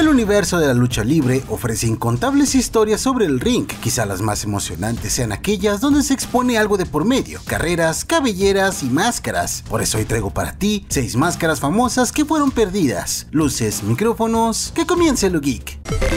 El universo de la lucha libre ofrece incontables historias sobre el ring. Quizá las más emocionantes sean aquellas donde se expone algo de por medio: carreras, cabelleras y máscaras. Por eso hoy traigo para ti 6 máscaras famosas que fueron perdidas. Luces, micrófonos, que comience lo geek.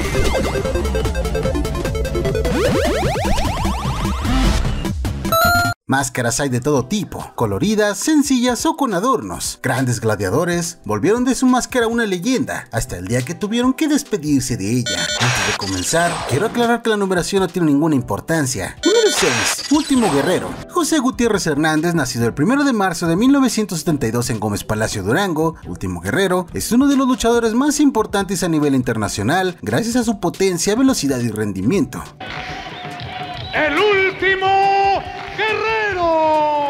Máscaras hay de todo tipo, coloridas, sencillas o con adornos. Grandes gladiadores volvieron de su máscara una leyenda, hasta el día que tuvieron que despedirse de ella. Antes de comenzar, quiero aclarar que la numeración no tiene ninguna importancia. Número 6. Último Guerrero. José Gutiérrez Hernández, nacido el 1 de marzo de 1972 en Gómez Palacio, Durango, Último Guerrero, es uno de los luchadores más importantes a nivel internacional, gracias a su potencia, velocidad y rendimiento. ¡El último Guerrero!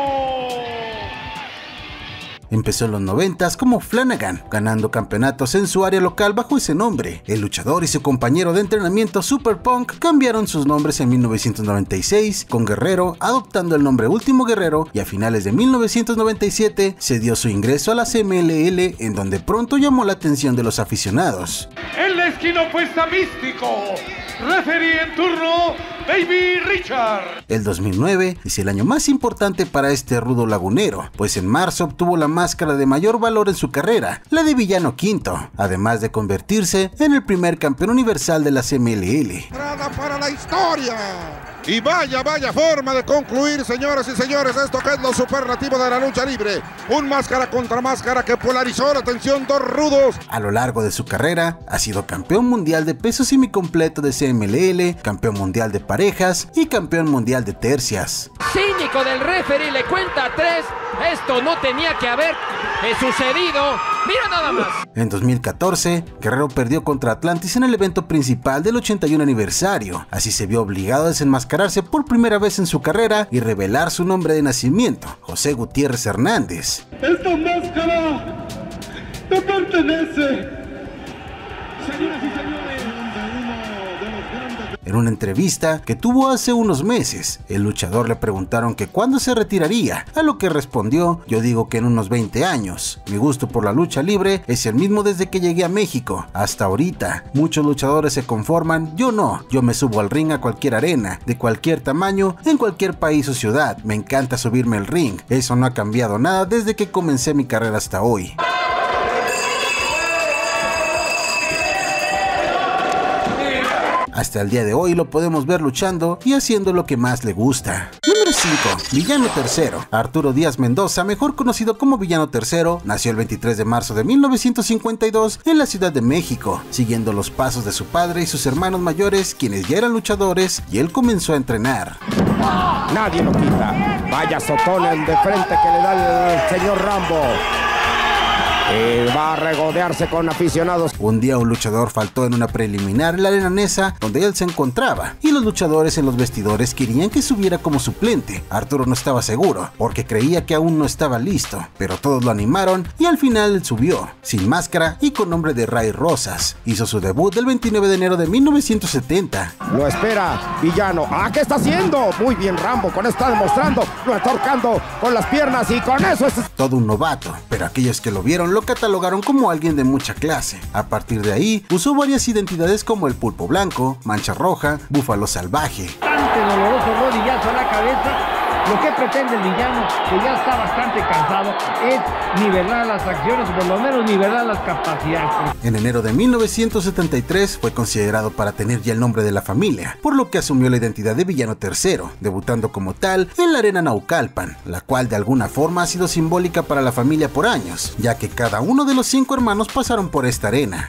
Empezó en los 90s como Flanagan, ganando campeonatos en su área local bajo ese nombre. El luchador y su compañero de entrenamiento Super Punk cambiaron sus nombres en 1996 con Guerrero, adoptando el nombre Último Guerrero, y a finales de 1997 se dio su ingreso a la CMLL, en donde pronto llamó la atención de los aficionados. En la esquina opuesta, Místico. Referee en turno, Baby Richard. El 2009 es el año más importante para este rudo lagunero, pues en marzo obtuvo la máscara de mayor valor en su carrera, la de Villano Quinto, además de convertirse en el primer campeón universal de la CMLL. Para la historia. Y vaya forma de concluir, señoras y señores, esto que es lo superlativo de la lucha libre. Un máscara contra máscara que polarizó la atención, dos rudos. A lo largo de su carrera, ha sido campeón mundial de peso semicompleto de CMLL, campeón mundial de parejas y campeón mundial de tercias. Cínico del referee, le cuenta 3. Esto no tenía que haber sucedido. Mira nada más. En 2014, Guerrero perdió contra Atlantis en el evento principal del 81 aniversario. Así se vio obligado a desenmascararse por primera vez en su carrera y revelar su nombre de nacimiento, José Gutiérrez Hernández. Esta máscara te pertenece. Señoras y señores, en una entrevista que tuvo hace unos meses, el luchador le preguntaron que cuándo se retiraría, a lo que respondió: yo digo que en unos 20 años. Mi gusto por la lucha libre es el mismo desde que llegué a México hasta ahorita. Muchos luchadores se conforman, yo no. Yo me subo al ring a cualquier arena, de cualquier tamaño, en cualquier país o ciudad. Me encanta subirme al ring. Eso no ha cambiado nada desde que comencé mi carrera hasta hoy. Hasta el día de hoy lo podemos ver luchando y haciendo lo que más le gusta. Número 5. Villano Tercero. Arturo Díaz Mendoza, mejor conocido como Villano Tercero, nació el 23 de marzo de 1952 en la Ciudad de México, siguiendo los pasos de su padre y sus hermanos mayores, quienes ya eran luchadores, y él comenzó a entrenar. Nadie lo quita. Vaya sotón de frente que le da el señor Rambo. Va a regodearse con aficionados. Un día un luchador faltó en una preliminar en la arena Nesa donde él se encontraba, y los luchadores en los vestidores querían que subiera como suplente. Arturo no estaba seguro porque creía que aún no estaba listo, pero todos lo animaron y al final él subió, sin máscara y con nombre de Ray Rosas. Hizo su debut el 29 de enero de 1970. Lo espera Villano. ¿Qué está haciendo? Muy bien Rambo, con esto está demostrando. Lo está ahorcando con las piernas y con eso es todo un novato, pero aquellos que lo vieron lo catalogaron como alguien de mucha clase. A partir de ahí, usó varias identidades como el Pulpo Blanco, Mancha Roja, Búfalo Salvaje. Bastante doloroso rodillazo a la cabeza. Lo que pretende el villano, que ya está bastante cansado, es nivelar las acciones, o por lo menos nivelar las capacidades. En enero de 1973 fue considerado para tener ya el nombre de la familia, por lo que asumió la identidad de Villano Tercero, debutando como tal en la Arena Naucalpan, la cual de alguna forma ha sido simbólica para la familia por años, ya que cada uno de los 5 hermanos pasaron por esta arena.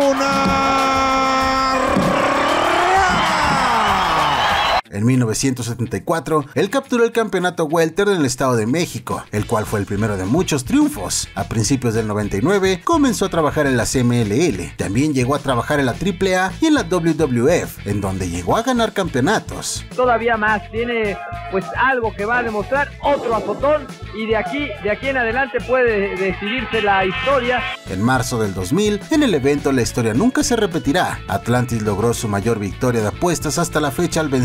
En 1974, él capturó el campeonato welter en el Estado de México, el cual fue el primero de muchos triunfos. A principios del 99, comenzó a trabajar en la CMLL. También llegó a trabajar en la AAA y en la WWF, en donde llegó a ganar campeonatos. Todavía más, tiene pues algo que va a demostrar, otro azotón, y de aquí en adelante puede decidirse la historia. En marzo del 2000, en el evento La Historia Nunca Se Repetirá, Atlantis logró su mayor victoria de apuestas hasta la fecha al vencer y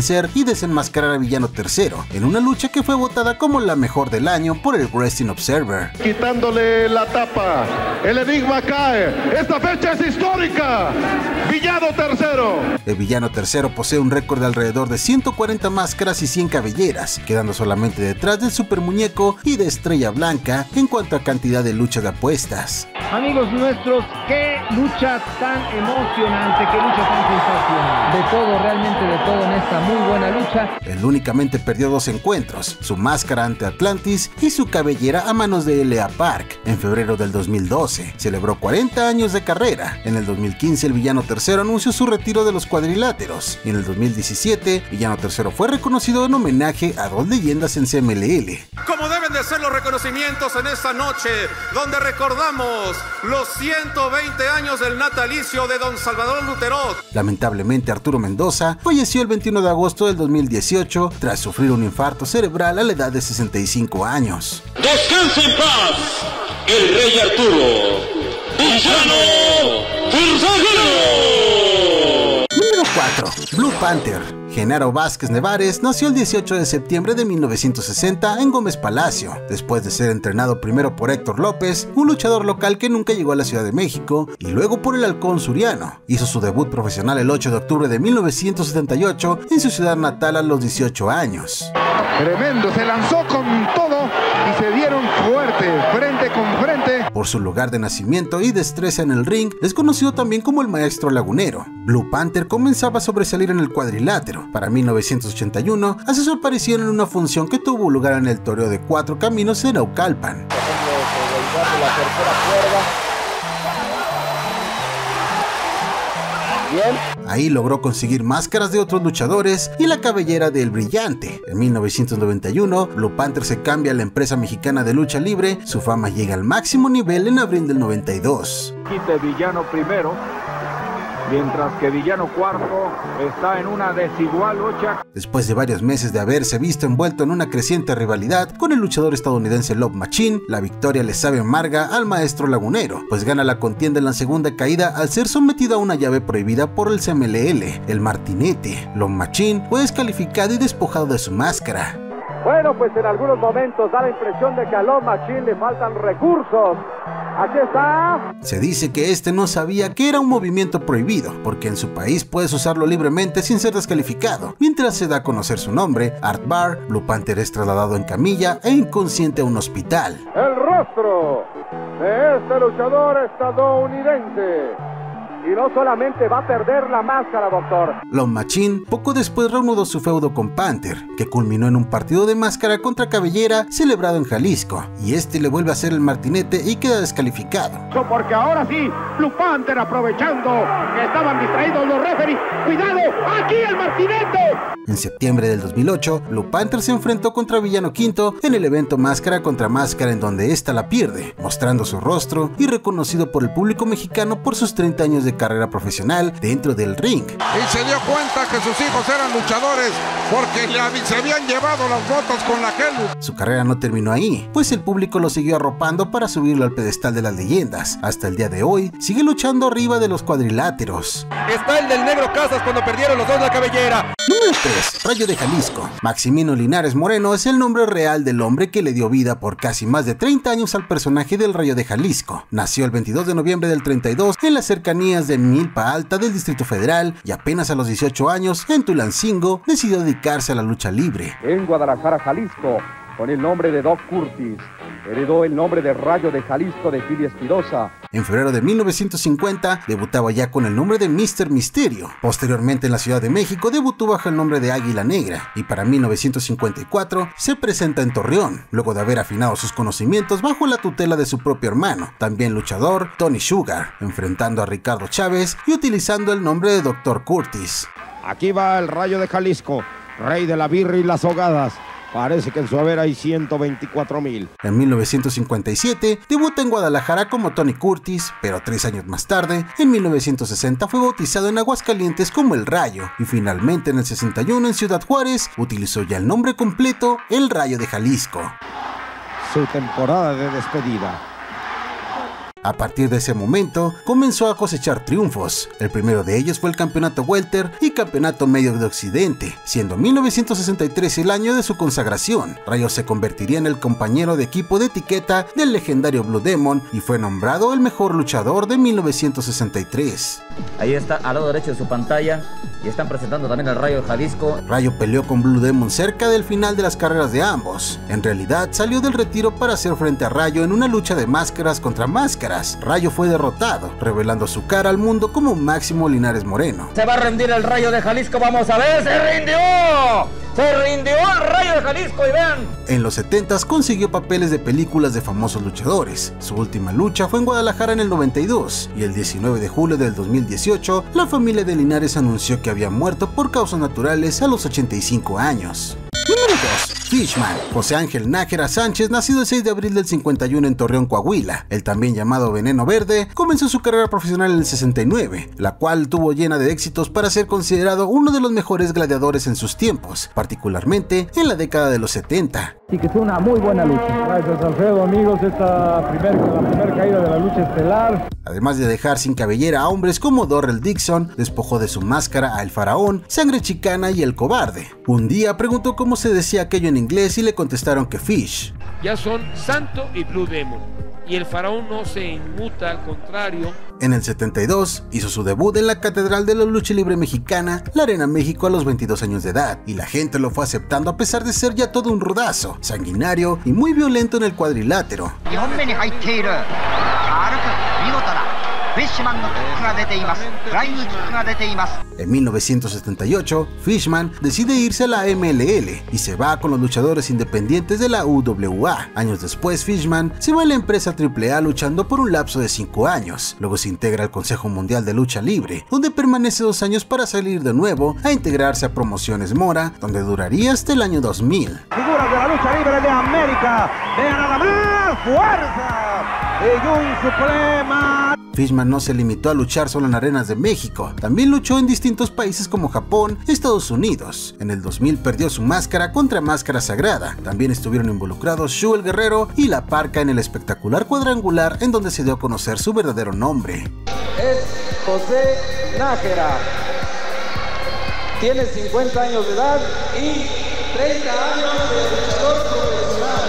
y desenmascarar a Villano III en una lucha que fue votada como la mejor del año por el Wrestling Observer. Quitándole la tapa, el enigma cae, esta fecha es histórica, Villano III. El Villano III posee un récord de alrededor de 140 máscaras y 100 cabelleras, quedando solamente detrás del Super Muñeco y de Estrella Blanca en cuanto a cantidad de luchas de apuestas. Amigos nuestros, qué lucha tan emocionante, qué lucha tan sensacional. De todo, realmente de todo en esta muy buena lucha. Él únicamente perdió 2 encuentros, su máscara ante Atlantis y su cabellera a manos de L.A. Park. En febrero del 2012, celebró 40 años de carrera. En el 2015, el Villano III anunció su retiro de los cuadriláteros. Y en el 2017, Villano III fue reconocido en homenaje a 2 leyendas en CMLL. Como deben de ser los reconocimientos en esta noche, donde recordamos los 120 años del natalicio de Don Salvador Lutero. Lamentablemente, Arturo Mendoza falleció el 21 de agosto del 2018 tras sufrir un infarto cerebral a la edad de 65 años. Descansa en paz, el rey Arturo, Villano III. Número 4. Blue Panther. Genaro Vázquez Nevares nació el 18 de septiembre de 1960 en Gómez Palacio, después de ser entrenado primero por Héctor López, un luchador local que nunca llegó a la Ciudad de México, y luego por el Halcón Suriano. Hizo su debut profesional el 8 de octubre de 1978 en su ciudad natal a los 18 años. Tremendo, se lanzó con todo y se dieron fuerte, frente con frente. Por su lugar de nacimiento y destreza en el ring, es conocido también como el Maestro Lagunero. Blue Panther comenzaba a sobresalir en el cuadrilátero. Para 1981, hace su aparición en una función que tuvo lugar en el Toreo de 4 Caminos en Naucalpan. Ahí logró conseguir máscaras de otros luchadores y la cabellera de El Brillante. En 1991, Blue Panther se cambia a la empresa mexicana de lucha libre. Su fama llega al máximo nivel en abril del 92. Quite Villano primero, mientras que Villano cuarto está en una desigual lucha. Después de varios meses de haberse visto envuelto en una creciente rivalidad con el luchador estadounidense Love Machine, la victoria le sabe amarga al Maestro Lagunero, pues gana la contienda en la segunda caída al ser sometido a una llave prohibida por el CMLL, el Martinete. Love Machine fue descalificado y despojado de su máscara. Bueno, pues en algunos momentos da la impresión de que a Love Machine le faltan recursos. Aquí está. Se dice que este no sabía que era un movimiento prohibido, porque en su país puedes usarlo libremente sin ser descalificado. Mientras se da a conocer su nombre, Art Barr, Blue Panther es trasladado en camilla e inconsciente a un hospital. El rostro de este luchador estadounidense. Y no solamente va a perder la máscara, doctor. Love Machine poco después reanudó su feudo con Panther, que culminó en un partido de máscara contra cabellera celebrado en Jalisco, y este le vuelve a hacer el martinete y queda descalificado. Porque ahora sí, Blue Panther aprovechando que estaban distraídos los referees. ¡Cuidado! ¡Aquí el martinete! En septiembre del 2008, Blue Panther se enfrentó contra Villano V en el evento Máscara contra Máscara, en donde ésta la pierde, mostrando su rostro y reconocido por el público mexicano por sus 30 años de carrera profesional dentro del ring. Y se dio cuenta que sus hijos eran luchadores porque se habían llevado las botas con la Helu. Su carrera no terminó ahí, pues el público lo siguió arropando para subirlo al pedestal de las leyendas. Hasta el día de hoy, sigue luchando arriba de los cuadriláteros. Está el del Negro Casas cuando perdieron los dos la cabellera. Número 3. Rayo de Jalisco. Maximino Linares Moreno es el nombre real del hombre que le dio vida por casi más de 30 años al personaje del Rayo de Jalisco. Nació el 22 de noviembre del 32 en las cercanías de Milpa Alta del Distrito Federal, y apenas a los 18 años, en Tulancingo, decidió dedicarse a la lucha libre. En Guadalajara, Jalisco, con el nombre de Doc Curtis, heredó el nombre de Rayo de Jalisco de Fili Espirosa. En febrero de 1950 debutaba ya con el nombre de Mr. Misterio. Posteriormente en la Ciudad de México debutó bajo el nombre de Águila Negra, y para 1954 se presenta en Torreón, luego de haber afinado sus conocimientos bajo la tutela de su propio hermano, también luchador, Tony Sugar, enfrentando a Ricardo Chávez y utilizando el nombre de Dr. Curtis. Aquí va el Rayo de Jalisco, rey de la birra y las hogadas. Parece que en su haber hay 124,000. En 1957 debuta en Guadalajara como Tony Curtis, pero 3 años más tarde, en 1960 fue bautizado en Aguascalientes como El Rayo, y finalmente en el 61 en Ciudad Juárez utilizó ya el nombre completo, El Rayo de Jalisco. Su temporada de despedida. A partir de ese momento, comenzó a cosechar triunfos. El primero de ellos fue el campeonato welter y campeonato medio de Occidente, siendo 1963 el año de su consagración. Rayo se convertiría en el compañero de equipo de etiqueta del legendario Blue Demon y fue nombrado el mejor luchador de 1963. Ahí está al lado derecho de su pantalla y están presentando también al Rayo de Jalisco. Rayo peleó con Blue Demon cerca del final de las carreras de ambos. En realidad salió del retiro para hacer frente a Rayo en una lucha de máscaras contra máscaras. Rayo fue derrotado, revelando su cara al mundo como Máximo Linares Moreno. Se va a rendir el Rayo de Jalisco, vamos a ver, ¡se rindió! ¡Se rindió el Rayo de Jalisco! Y vean. En los 70s consiguió papeles de películas de famosos luchadores. Su última lucha fue en Guadalajara en el 92 y el 19 de julio del 2018 la familia de Linares anunció que había muerto por causas naturales a los 85 años. Número 2. Fishman. José Ángel Nájera Sánchez, nacido el 6 de abril del 51 en Torreón, Coahuila. El también llamado Veneno Verde comenzó su carrera profesional en el 69, la cual tuvo llena de éxitos para ser considerado uno de los mejores gladiadores en sus tiempos, particularmente en la década de los 70. Y que fue una muy buena lucha. Gracias, Alfredo, amigos, la primera caída de la lucha estelar. Además de dejar sin cabellera a hombres como Dorrell Dixon, despojó de su máscara a El Faraón, Sangre Chicana y El Cobarde. Un día preguntó cómo se decía aquello en inglés y le contestaron que Fish. Ya son Santo y Blue Demon, y El Faraón no se inmuta, al contrario. En el 72 hizo su debut en la Catedral de la Lucha Libre Mexicana, la Arena México, a los 22 años de edad, y la gente lo fue aceptando a pesar de ser ya todo un rudazo, sanguinario y muy violento en el cuadrilátero. En 1978, Fishman decide irse a la MLL y se va con los luchadores independientes de la UWA. Años después, Fishman se va a la empresa AAA luchando por un lapso de 5 años. Luego se integra al Consejo Mundial de Lucha Libre, donde permanece 2 años para salir de nuevo a integrarse a Promociones Mora, donde duraría hasta el año 2000. Figuras de la lucha libre de América, vean nada más, fuerza y un suprema. Fishman no se limitó a luchar solo en arenas de México, también luchó en distintos países como Japón y Estados Unidos. En el 2000 perdió su máscara contra Máscara Sagrada. También estuvieron involucrados Shu el Guerrero y La Parca en el espectacular cuadrangular en donde se dio a conocer su verdadero nombre. Es José Nájera. Tiene 50 años de edad y 30 años de luchador profesional.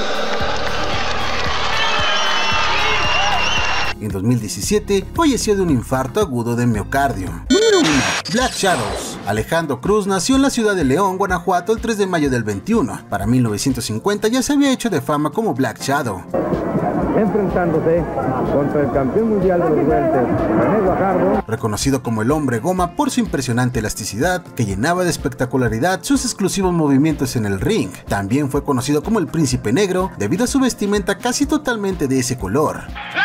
En 2017 falleció de un infarto agudo de miocardio. Número 1. Black Shadows. Alejandro Cruz nació en la ciudad de León, Guanajuato, el 3 de mayo del 21. Para 1950 ya se había hecho de fama como Black Shadow. Enfrentándose contra el campeón mundial de los welters, René Guajardo. Reconocido como el Hombre Goma por su impresionante elasticidad, que llenaba de espectacularidad sus exclusivos movimientos en el ring. También fue conocido como el Príncipe Negro debido a su vestimenta casi totalmente de ese color.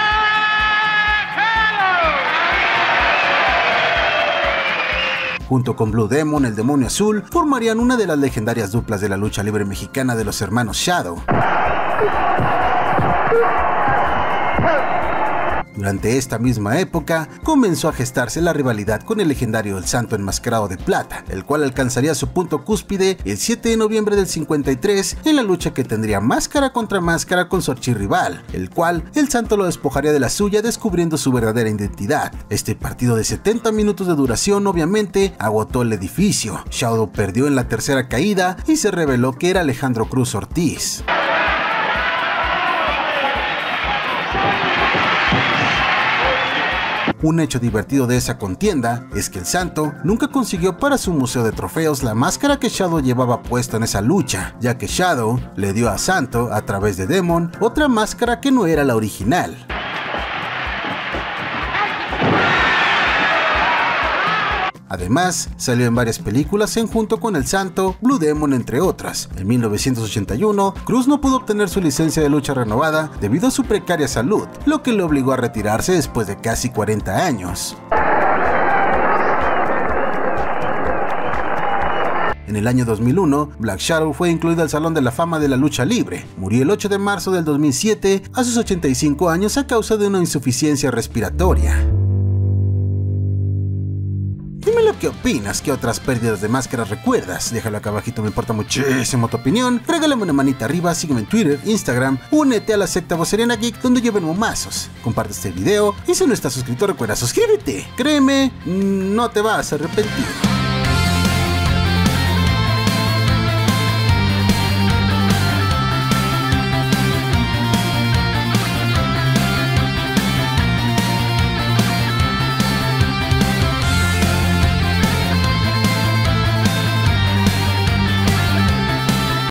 Junto con Blue Demon, el Demonio Azul, formarían una de las legendarias duplas de la lucha libre mexicana de los hermanos Shadow. Durante esta misma época, comenzó a gestarse la rivalidad con el legendario El Santo Enmascarado de Plata, el cual alcanzaría su punto cúspide el 7 de noviembre del 53 en la lucha que tendría máscara contra máscara con su archirrival, el cual El Santo lo despojaría de la suya descubriendo su verdadera identidad. Este partido de 70 minutos de duración obviamente agotó el edificio. Shadow perdió en la tercera caída y se reveló que era Alejandro Cruz Ortiz. Un hecho divertido de esa contienda es que el Santo nunca consiguió para su museo de trofeos la máscara que Shadow llevaba puesta en esa lucha, ya que Shadow le dio a Santo, a través de Demon, otra máscara que no era la original. Además, salió en varias películas en junto con El Santo, Blue Demon, entre otras. En 1981, Cruz no pudo obtener su licencia de lucha renovada debido a su precaria salud, lo que le obligó a retirarse después de casi 40 años. En el año 2001, Black Shadow fue incluido al Salón de la Fama de la Lucha Libre. Murió el 8 de marzo del 2007 a sus 85 años a causa de una insuficiencia respiratoria. Dímelo, qué opinas? ¿Qué otras pérdidas de máscaras recuerdas? Déjalo acá abajito, me importa muchísimo tu opinión. Regálame una manita arriba, sígueme en Twitter, Instagram, únete a la secta Voceriana Geek donde lleven momazos. Comparte este video y si no estás suscrito recuerda suscríbete. Créeme, no te vas a arrepentir.